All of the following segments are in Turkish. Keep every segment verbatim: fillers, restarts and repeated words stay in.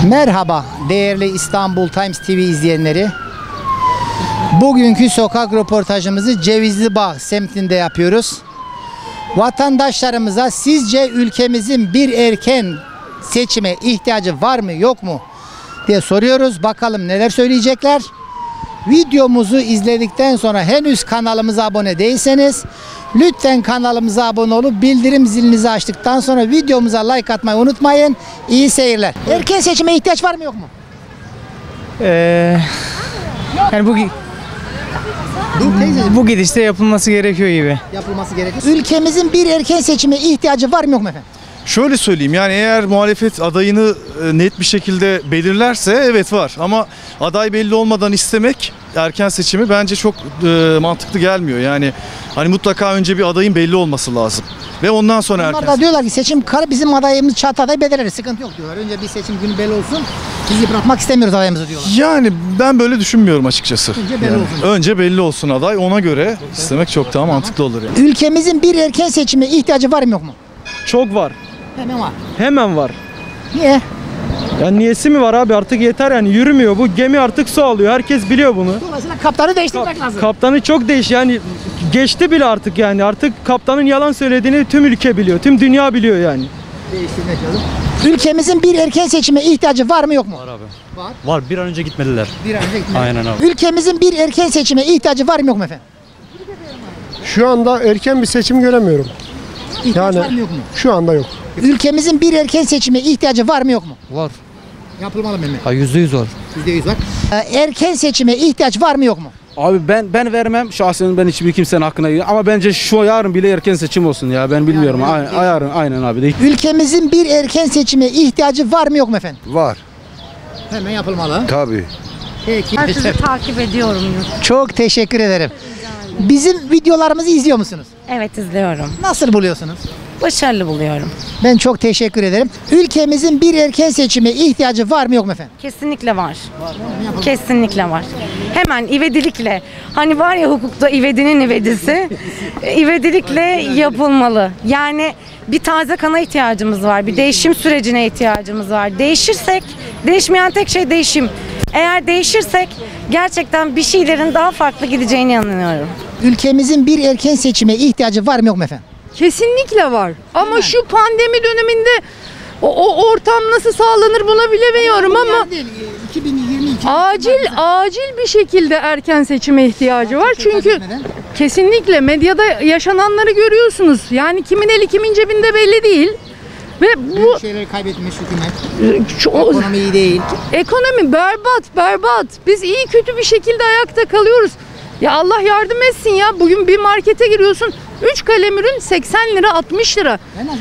Merhaba değerli İstanbul Times T V izleyenleri. Bugünkü sokak röportajımızı Cevizlibağ semtinde yapıyoruz. Vatandaşlarımıza sizce ülkemizin bir erken seçime ihtiyacı var mı yok mu diye soruyoruz. Bakalım neler söyleyecekler. Videomuzu izledikten sonra henüz kanalımıza abone değilseniz lütfen kanalımıza abone olup bildirim zilinizi açtıktan sonra videomuza like atmayı unutmayın. İyi seyirler. Erken seçime ihtiyaç var mı yok mu? Ee, yani bu bu gidişte yapılması gerekiyor gibi. Yapılması gerekiyor. Ülkemizin bir erken seçime ihtiyacı var mı yok mu efendim? Şöyle söyleyeyim, yani eğer muhalefet adayını net bir şekilde belirlerse evet var, ama aday belli olmadan istemek erken seçimi bence çok e, mantıklı gelmiyor. Yani hani mutlaka önce bir adayın belli olması lazım ve ondan sonra Onlar erken. da diyorlar ki seçim karı bizim adayımız çatı aday belirleriz, sıkıntı yok diyorlar. Önce bir seçim günü belli olsun, biz yıpratmak istemiyoruz adayımızı diyorlar. Yani ben böyle düşünmüyorum açıkçası. Önce belli yani, olsun. Önce belli olsun aday, ona göre istemek çok daha mantıklı olur yani. Ülkemizin bir erken seçime ihtiyacı var mı yok mu? Çok var. Hemen var. Hemen var. Niye? Ya niyesi mi var abi, artık yeter yani, yürümüyor. Bu gemi artık su alıyor. Herkes biliyor bunu. Dolayısıyla kaptanı değiştirmek lazım. Kaptanı çok değiş yani, geçti bile artık yani. Artık kaptanın yalan söylediğini tüm ülke biliyor. Tüm dünya biliyor yani. Değiştirmek lazım. Ülkemizin bir erken seçime ihtiyacı var mı yok mu? Var abi. Var. Var, bir an önce gitmeliler. Bir an önce gitmeli. Aynen abi. Ülkemizin bir erken seçime ihtiyacı var mı yok mu efendim? Şu anda erken bir seçim göremiyorum. İhtiyaç Yani var mı yok mu? şu anda yok. Ülkemizin bir erken seçime ihtiyacı var mı yok mu? Var. Yapılmalı mı? Ha yüzde yüz var. yüzde yüz var. Ee, Erken seçime ihtiyaç var mı yok mu? Abi ben ben vermem şahsen, ben hiçbir kimsenin hakkına değil. Ama bence şu yarın bile erken seçim olsun ya, ben bilmiyorum. Yarın, Aynen, aynen, aynen abi değil. Ülkemizin bir erken seçime ihtiyacı var mı yok mu efendim? Var. Hemen yapılmalı. Tabii. Peki. Ben sizi takip ediyorum. Çok teşekkür ederim. Bizim videolarımızı izliyor musunuz? Evet, izliyorum. Nasıl buluyorsunuz? Başarılı buluyorum. Ben çok teşekkür ederim. Ülkemizin bir erken seçime ihtiyacı var mı yok mu efendim? Kesinlikle var. Kesinlikle var. Hemen ivedilikle. Hani var ya hukukta ivedinin ivedisi. ivedilikle yapılmalı. Yani bir taze kana ihtiyacımız var. Bir değişim sürecine ihtiyacımız var. Değişirsek, değişmeyen tek şey değişim. Eğer değişirsek gerçekten bir şeylerin daha farklı gideceğine inanıyorum. Ülkemizin bir erken seçime ihtiyacı var mı yok mu efendim? Kesinlikle var. Ama şu pandemi döneminde o, o ortam nasıl sağlanır bunu bilemiyorum ama iki bin yirmi iki acil acil bir şekilde erken seçime ihtiyacı var. Çünkü kesinlikle medyada yaşananları görüyorsunuz. Yani kimin eli kimin cebinde belli değil. Ve bu şeyleri kaybetmiş hükümet. şu, Ekonomi iyi değil. Ekonomi berbat, berbat. Biz iyi kötü bir şekilde ayakta kalıyoruz. Ya Allah yardım etsin ya. Bugün bir markete giriyorsun. üç kalem ürün seksen lira, altmış lira.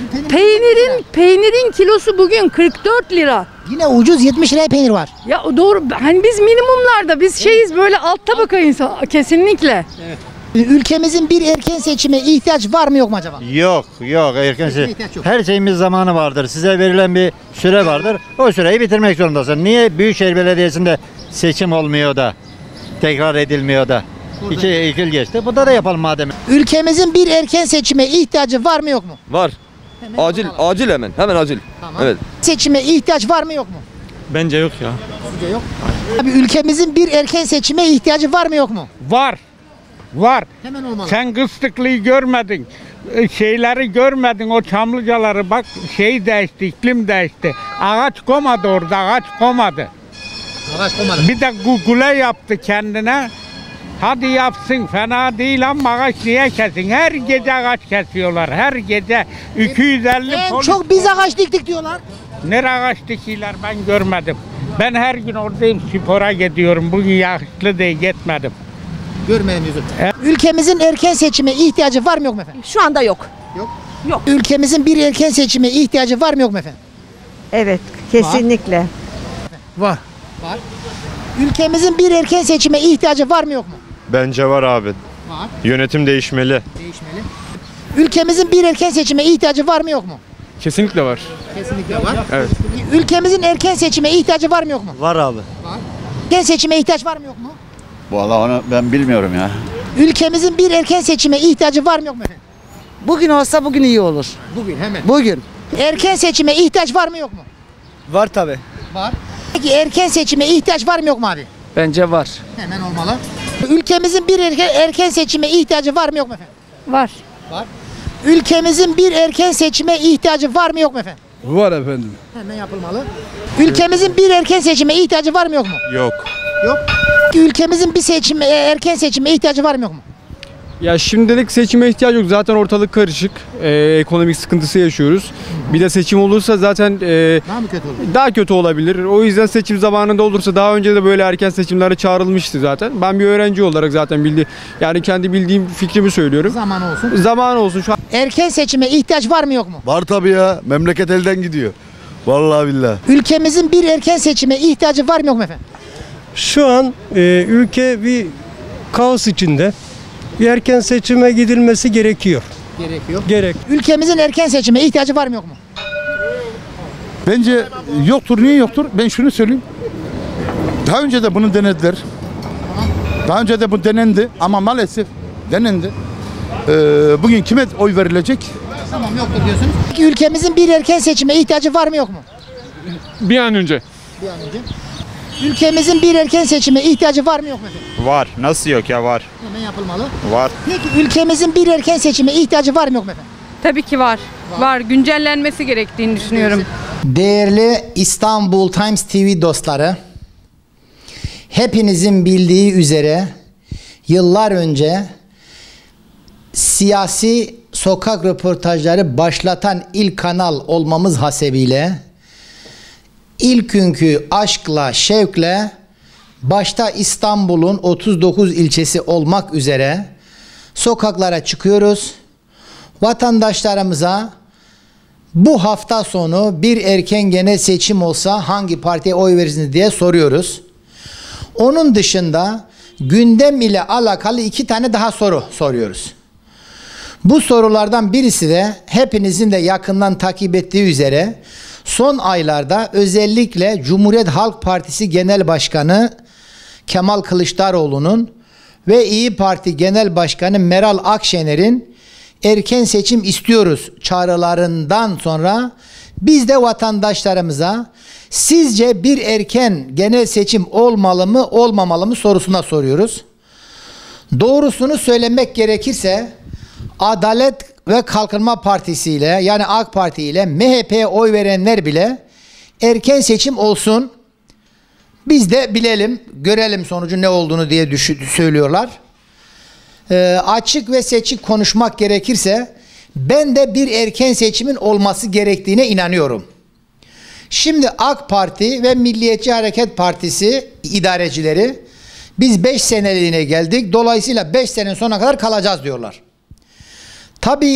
Peynirin peynirin kilosu bugün kırk dört lira. Yine ucuz yetmiş liraya peynir var. Ya doğru. Hani biz minimumlarda, biz şeyiz böyle alt tabaka insan kesinlikle. Evet. Ülkemizin bir erken seçime ihtiyaç var mı yok mu acaba? Yok, yok erken Seçime se- ihtiyaç yok. Her şeyimiz zamanı vardır. Size verilen bir süre vardır. O süreyi bitirmek zorundasın. Niye Büyükşehir Belediyesi'nde seçim olmuyor da tekrar edilmiyor da? İki, iki yıl geçti. Burada da yapalım madem. Ülkemizin bir erken seçime ihtiyacı var mı yok mu? Var. Hemen Acil, bakalım. acil hemen. Hemen acil. Tamam. Evet. Seçime ihtiyaç var mı yok mu? Bence yok ya. Sizce yok. Abi ülkemizin bir erken seçime ihtiyacı var mı yok mu? Var. Var. Hemen olmalı. Sen Kıstıklı'yı görmedin. Şeyleri görmedin, o Çamlıcaları, bak şey değişti, iklim değişti. Ağaç komadı orada, ağaç komadı. Ağaç komadı. Bir de Google yaptı kendine. Hadi yapsın, fena değil ama ağaç niye kesin? Her gece ağaç kesiyorlar, her gece iki yüz elli En polis. çok biz ağaç diktik diyorlar. Nere ağaç dikiyorlar ben görmedim. Ben her gün oradayım, spora gidiyorum. Bugün yakışıklı diye gitmedim. Görmedim yüzüm. Ülkemizin erken seçime ihtiyacı var mı yok mu efendim? Şu anda yok. Yok. Yok. Ülkemizin bir erken seçime ihtiyacı var mı yok mu efendim? Evet, kesinlikle. Var. Var. Ülkemizin bir erken seçime ihtiyacı var mı yok mu? Bence var abi. Var. Yönetim değişmeli. Değişmeli. Ülkemizin bir erken seçime ihtiyacı var mı yok mu? Kesinlikle var. Kesinlikle var. Evet. Ülkemizin erken seçime ihtiyacı var mı yok mu? Var abi. Var. Erken seçime ihtiyaç var mı yok mu? Vallahi onu ben bilmiyorum ya. Ülkemizin bir erken seçime ihtiyacı var mı yok mu efendim? Bugün olsa bugün iyi olur. Bugün hemen. Bugün. Erken seçime ihtiyaç var mı yok mu? Var tabi. Var. Peki erken seçime ihtiyaç var mı yok mu abi? Bence var. Hemen olmalı. Ülkemizin bir erken, erken seçime ihtiyacı var mı yok mu efendim? Var. Var. Ülkemizin bir erken seçime ihtiyacı var mı yok mu efendim? Var efendim. Hemen yapılmalı. Ülkemizin bir erken seçime ihtiyacı var mı yok mu? Yok. Yok. Ülkemizin bir seçime, erken seçime ihtiyacı var mı yok mu? Ya şimdilik seçime ihtiyaç yok. Zaten ortalık karışık. Ee, ekonomik sıkıntısı yaşıyoruz. Bir de seçim olursa zaten e, Daha mı kötü olur? daha kötü olabilir. O yüzden seçim zamanında olursa, daha önce de böyle erken seçimlere çağrılmıştı zaten. Ben bir öğrenci olarak zaten bildi, yani kendi bildiğim fikrimi söylüyorum. Zaman olsun. Zaman olsun şu an. Erken seçime ihtiyaç var mı yok mu? Var tabii ya. Memleket elden gidiyor. Vallahi billahi. Ülkemizin bir erken seçime ihtiyacı var mı yok mu efendim? Şu an e, ülke bir kaos içinde. Bir erken seçime gidilmesi gerekiyor. Gerekiyor. Gerek. Ülkemizin erken seçime ihtiyacı var mı yok mu? Bence yoktur. Niye yoktur? Ben şunu söyleyeyim. Daha önce de bunu denediler. Daha önce de bu denendi ama maalesef denendi. Ee, bugün kime oy verilecek? Tamam, yoktur diyorsunuz. Peki ülkemizin bir erken seçime ihtiyacı var mı yok mu? Bir an önce. Bir an önce. Ülkemizin bir erken seçime ihtiyacı var mı yok mu efendim? Var. Nasıl yok ya, var. Hemen yapılmalı. Var. Peki ülkemizin bir erken seçime ihtiyacı var mı yok mu efendim? Tabii ki var. Var. Var. Güncellenmesi gerektiğini düşünüyorum. Değerli İstanbul Times T V dostları, hepinizin bildiği üzere yıllar önce siyasi sokak röportajları başlatan ilk kanal olmamız hasebiyle ilk günkü aşkla, şevkle başta İstanbul'un otuz dokuz ilçesi olmak üzere sokaklara çıkıyoruz. Vatandaşlarımıza bu hafta sonu bir erken genel seçim olsa hangi partiye oy verirsiniz diye soruyoruz. Onun dışında gündem ile alakalı iki tane daha soru soruyoruz. Bu sorulardan birisi de hepinizin de yakından takip ettiği üzere son aylarda özellikle Cumhuriyet Halk Partisi Genel Başkanı Kemal Kılıçdaroğlu'nun ve İyi Parti Genel Başkanı Meral Akşener'in erken seçim istiyoruz çağrılarından sonra biz de vatandaşlarımıza sizce bir erken genel seçim olmalı mı olmamalı mı sorusuna soruyoruz. Doğrusunu söylemek gerekirse Adalet ve Kalkınma Partisi ile yani AK Parti ile M H P'ye oy verenler bile erken seçim olsun, biz de bilelim, görelim sonucun ne olduğunu diye söylüyorlar. Ee, açık ve seçik konuşmak gerekirse ben de bir erken seçimin olması gerektiğine inanıyorum. Şimdi AK Parti ve Milliyetçi Hareket Partisi idarecileri biz beş seneliğine geldik, dolayısıyla beş senenin sonuna kadar kalacağız diyorlar. Tabii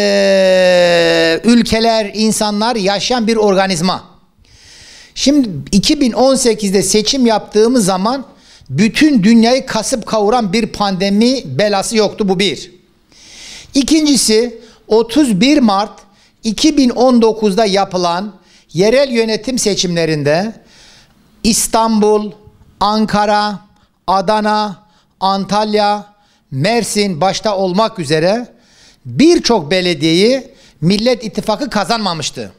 ee, ülkeler, insanlar yaşayan bir organizma. Şimdi iki bin on sekizde seçim yaptığımız zaman bütün dünyayı kasıp kavuran bir pandemi belası yoktu, bu bir. İkincisi otuz bir Mart iki bin on dokuzda yapılan yerel yönetim seçimlerinde İstanbul, Ankara, Adana, Antalya, Mersin başta olmak üzere birçok belediyeyi Millet İttifakı kazanmamıştı.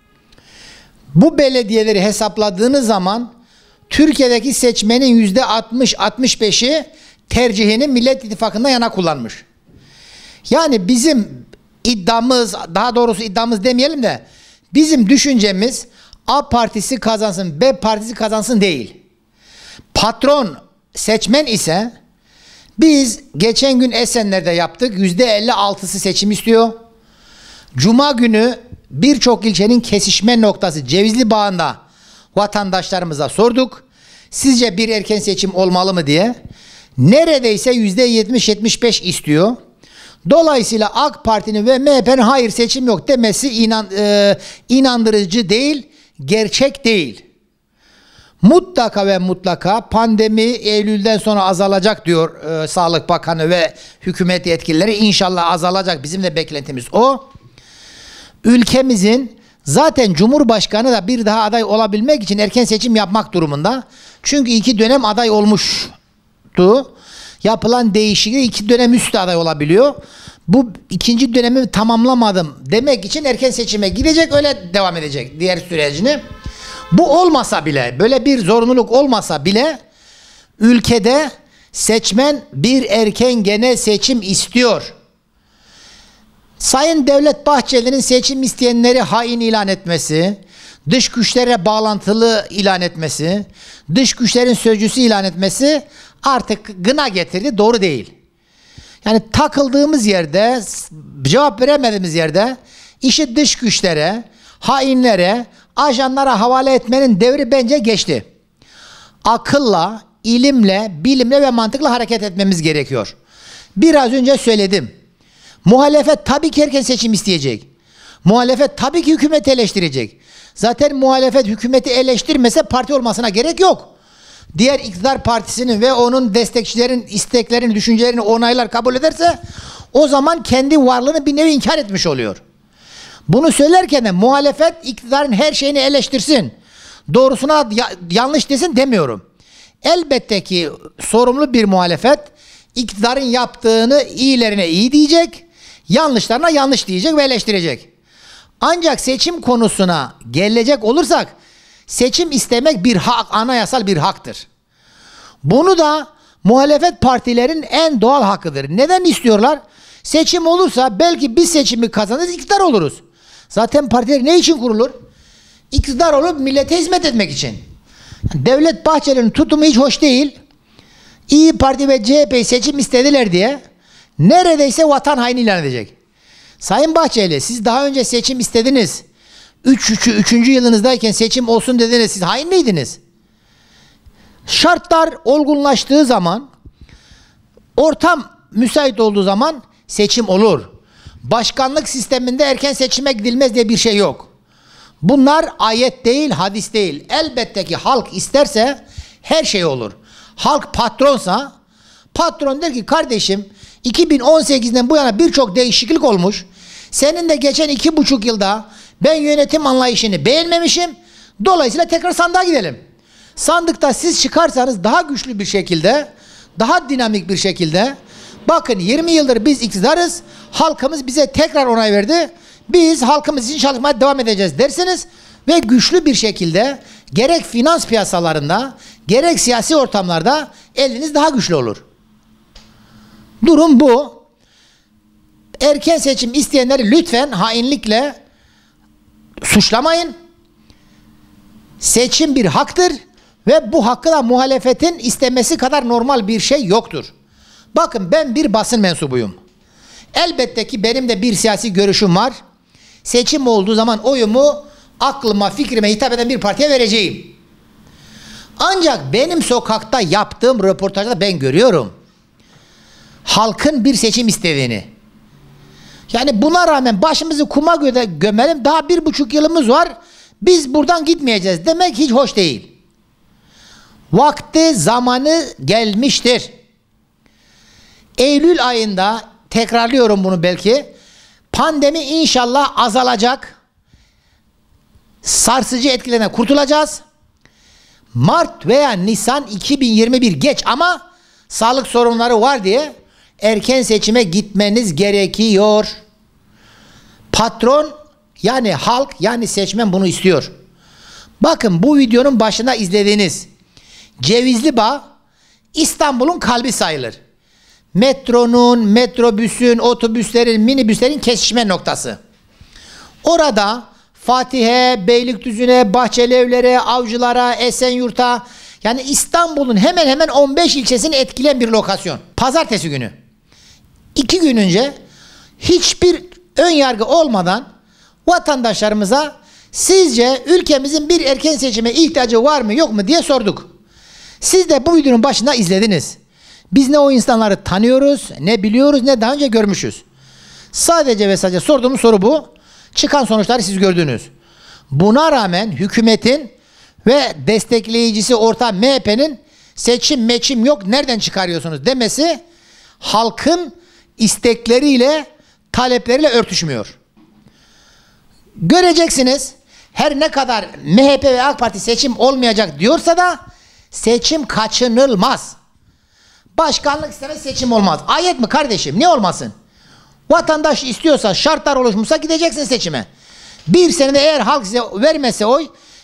Bu belediyeleri hesapladığınız zaman Türkiye'deki seçmenin yüzde altmış altmış beşi tercihini Millet İttifakı'ndan yana kullanmış. Yani bizim iddiamız, daha doğrusu iddiamız demeyelim de bizim düşüncemiz A partisi kazansın, B partisi kazansın değil. Patron seçmen ise biz geçen gün Esenler'de yaptık. yüzde elli altısı seçim istiyor. Cuma günü birçok ilçenin kesişme noktası Cevizli Bağı'nda vatandaşlarımıza sorduk. Sizce bir erken seçim olmalı mı diye. Neredeyse yüzde yetmiş yetmiş beş istiyor. Dolayısıyla AK Parti'nin ve M H P'nin hayır seçim yok demesi inan, e, inandırıcı değil, gerçek değil. Mutlaka ve mutlaka pandemi Eylül'den sonra azalacak diyor e, Sağlık Bakanı ve hükümet yetkilileri. İnşallah azalacak. Bizim de beklentimiz o. Ülkemizin zaten Cumhurbaşkanı da bir daha aday olabilmek için erken seçim yapmak durumunda. Çünkü iki dönem aday olmuştu. Yapılan değişiklik iki dönem üstü aday olabiliyor. Bu ikinci dönemi tamamlamadım demek için erken seçime gidecek, öyle devam edecek diğer sürecini. Bu olmasa bile, böyle bir zorunluluk olmasa bile ülkede seçmen bir erken genel seçim istiyor. Sayın Devlet Bahçeli'nin seçim isteyenleri hain ilan etmesi, dış güçlere bağlantılı ilan etmesi, dış güçlerin sözcüsü ilan etmesi artık gına getirdi, doğru değil. Yani takıldığımız yerde, cevap veremediğimiz yerde işi dış güçlere, hainlere, ajanlara havale etmenin devri bence geçti. Akılla, ilimle, bilimle ve mantıkla hareket etmemiz gerekiyor. Biraz önce söyledim. Muhalefet tabii ki erken seçim isteyecek. Muhalefet tabii ki hükümeti eleştirecek. Zaten muhalefet hükümeti eleştirmese parti olmasına gerek yok. Diğer iktidar partisinin ve onun destekçilerin isteklerini, düşüncelerini onaylar, kabul ederse o zaman kendi varlığını bir nevi inkar etmiş oluyor. Bunu söylerken de muhalefet iktidarın her şeyini eleştirsin, doğrusuna ya yanlış desin demiyorum. Elbette ki sorumlu bir muhalefet iktidarın yaptığını iyilerine iyi diyecek, yanlışlarına yanlış diyecek ve eleştirecek. Ancak seçim konusuna gelecek olursak seçim istemek bir hak, anayasal bir haktır. Bunu da muhalefet partilerin en doğal hakkıdır. Neden istiyorlar? Seçim olursa belki biz seçimi kazanırız, iktidar oluruz. Zaten partiler ne için kurulur? İktidar olup millete hizmet etmek için. Devlet Bahçeli'nin tutumu hiç hoş değil. İYİ Parti ve C H P'yi seçim istediler diye neredeyse vatan haini ilan edecek. Sayın Bahçeli, siz daha önce seçim istediniz. Üç, üç, üçüncü yılınızdayken seçim olsun dediniz. Siz hain miydiniz? Şartlar olgunlaştığı zaman, ortam müsait olduğu zaman seçim olur. Başkanlık sisteminde erken seçime gidilmez diye bir şey yok. Bunlar ayet değil, hadis değil. Elbette ki halk isterse her şey olur. Halk patronsa, patron der ki kardeşim iki bin on sekizden bu yana birçok değişiklik olmuş. Senin de geçen iki buçuk yılda ben yönetim anlayışını beğenmemişim. Dolayısıyla tekrar sandığa gidelim. Sandıkta siz çıkarsanız daha güçlü bir şekilde, daha dinamik bir şekilde, bakın yirmi yıldır biz iktidarız, halkımız bize tekrar onay verdi. Biz halkımız için çalışmaya devam edeceğiz dersiniz ve güçlü bir şekilde gerek finans piyasalarında, gerek siyasi ortamlarda eliniz daha güçlü olur. Durum bu. Erken seçim isteyenleri lütfen hainlikle suçlamayın. Seçim bir haktır ve bu hakkı da muhalefetin istemesi kadar normal bir şey yoktur. Bakın ben bir basın mensubuyum. Elbette ki benim de bir siyasi görüşüm var. Seçim olduğu zaman oyumu aklıma, fikrime hitap eden bir partiye vereceğim. Ancak benim sokakta yaptığım röportajda ben görüyorum. Halkın bir seçim istediğini. Yani buna rağmen başımızı kuma göre gömelim. Daha bir buçuk yılımız var. Biz buradan gitmeyeceğiz demek hiç hoş değil. Vakti, zamanı gelmiştir. Eylül ayında, tekrarlıyorum bunu belki, pandemi inşallah azalacak. Sarsıcı etkilerine kurtulacağız. Mart veya Nisan iki bin yirmi bir geç ama sağlık sorunları var diye erken seçime gitmeniz gerekiyor. Patron yani halk yani seçmen bunu istiyor. Bakın bu videonun başında izlediğiniz Cevizlibağ İstanbul'un kalbi sayılır. Metronun, metrobüsün, otobüslerin, minibüslerin kesişme noktası. Orada Fatih'e, Beylikdüzü'ne, Bahçelievler'e, Avcılar'a, Esenyurt'a yani İstanbul'un hemen hemen on beş ilçesini etkileyen bir lokasyon. Pazartesi günü. İki gün önce hiçbir ön yargı olmadan vatandaşlarımıza sizce ülkemizin bir erken seçime ihtiyacı var mı yok mu diye sorduk. Siz de bu videonun başında izlediniz. Biz ne o insanları tanıyoruz, ne biliyoruz, ne daha önce görmüşüz. Sadece ve sadece sorduğumuz soru bu. Çıkan sonuçları siz gördünüz. Buna rağmen hükümetin ve destekleyicisi ortağı M H P'nin seçim meçim yok nereden çıkarıyorsunuz demesi halkın istekleriyle talepleriyle örtüşmüyor. Göreceksiniz her ne kadar M H P ve AK Parti seçim olmayacak diyorsa da seçim kaçınılmaz. Başkanlık istemez seçim olmaz. Ayet mi kardeşim? Ne olmasın? Vatandaş istiyorsa, şartlar oluşmuşsa gideceksin seçime. Bir senede eğer halk size vermese oy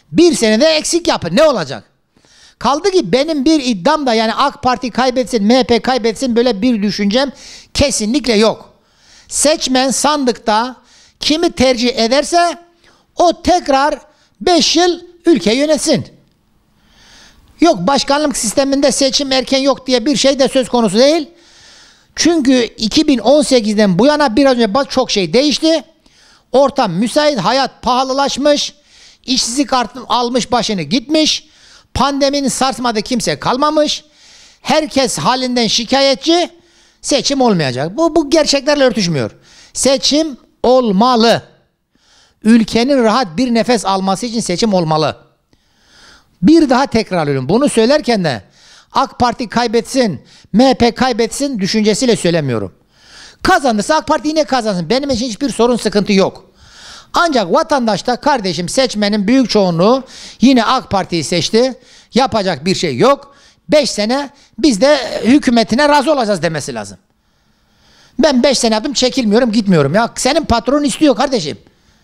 Bir senede eksik yapın. Ne olacak? Kaldı ki benim bir iddiam da yani AK Parti kaybetsin, M H P kaybetsin böyle bir düşüncem kesinlikle yok. Seçmen sandıkta kimi tercih ederse o tekrar beş yıl ülke yönetsin. Yok başkanlık sisteminde seçim erken yok diye bir şey de söz konusu değil. Çünkü iki bin on sekizden bu yana biraz önce çok şey değişti. Ortam müsait, hayat pahalılaşmış, işsizlik artım almış başını gitmiş, pandeminin sarsmadığı kimse kalmamış, herkes halinden şikayetçi, seçim olmayacak. Bu, bu gerçeklerle örtüşmüyor. Seçim olmalı. Ülkenin rahat bir nefes alması için seçim olmalı. Bir daha tekrarlıyorum. Bunu söylerken de AK Parti kaybetsin, M H P kaybetsin düşüncesiyle söylemiyorum. Kazanırsa AK Parti yine kazansın. Benim için hiçbir sorun, sıkıntı yok. Ancak vatandaş da kardeşim seçmenin büyük çoğunluğu yine AK Parti'yi seçti. Yapacak bir şey yok. beş sene biz de hükümetine razı olacağız demesi lazım. Ben beş sene yaptım, çekilmiyorum, gitmiyorum. Ya senin patron istiyor kardeşim.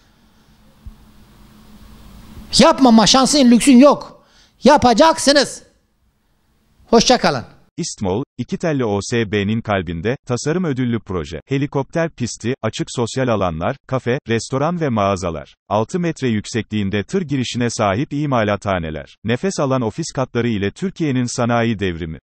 Yapmama şansın, lüksün yok. Yapacaksınız. Hoşça kalın. İstmol, iki telli O S B'nin kalbinde, tasarım ödüllü proje. Helikopter pisti, açık sosyal alanlar, kafe, restoran ve mağazalar. altı metre yüksekliğinde tır girişine sahip imalathaneler. Nefes alan ofis katları ile Türkiye'nin sanayi devrimi.